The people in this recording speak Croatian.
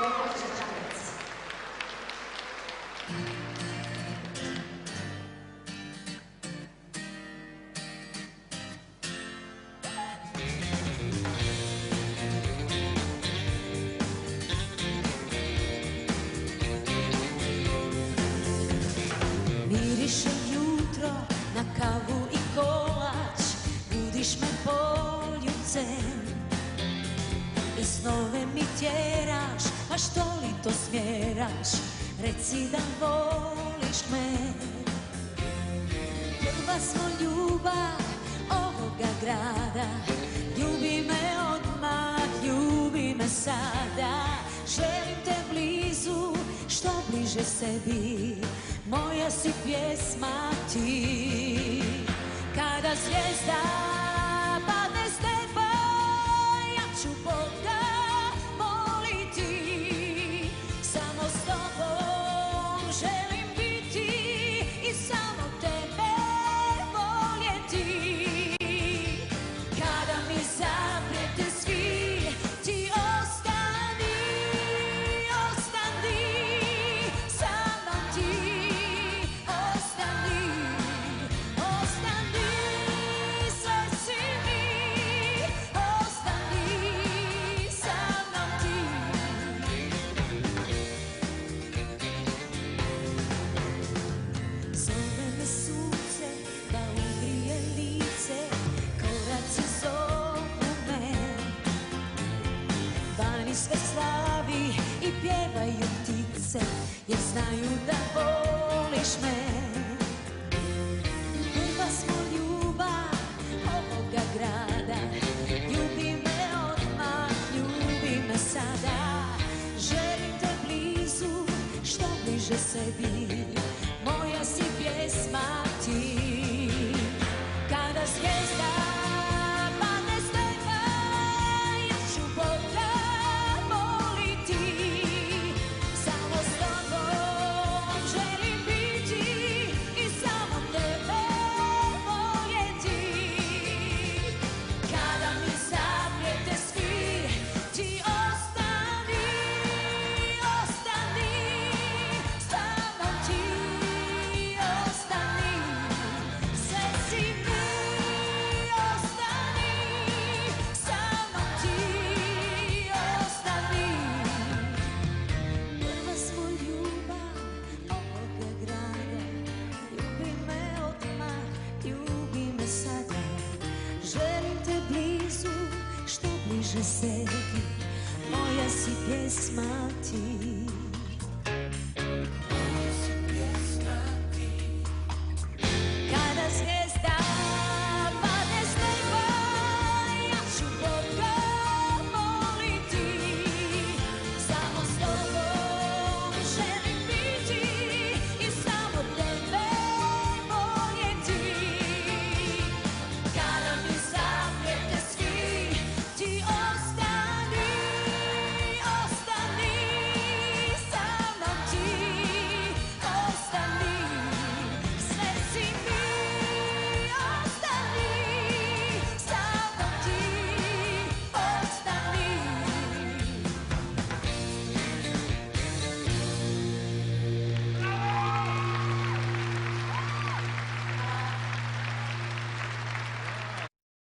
Domaći tanec. Miriše jutro na kavu i kolač, budiš me poljubcem i snove mi tjeraš, a što li to smjeraš, reci da voliš me. Prva smo ljubav ovoga grada, ljubi me odmah, ljubi me sada. Želim te blizu, što bliže sebi, moja si pjesma ti. Kada zvijezda padne s neba, ja ću Boga moliti. Samo s tobom želim biti i samo tebe voljeti. Kada mi zaprijete svi, ti ostani, ostani, samo ti. Sve slavi i pjevaju ptice, jer znaju da voliš me. Prva smo ljubav ovoga grada, ljubi me odmah, ljubi me sada. Želim te blizu, što bliže sebi, moja si pjesma ti. Kada zvijezda bliže sebi, moja si pjesma ti.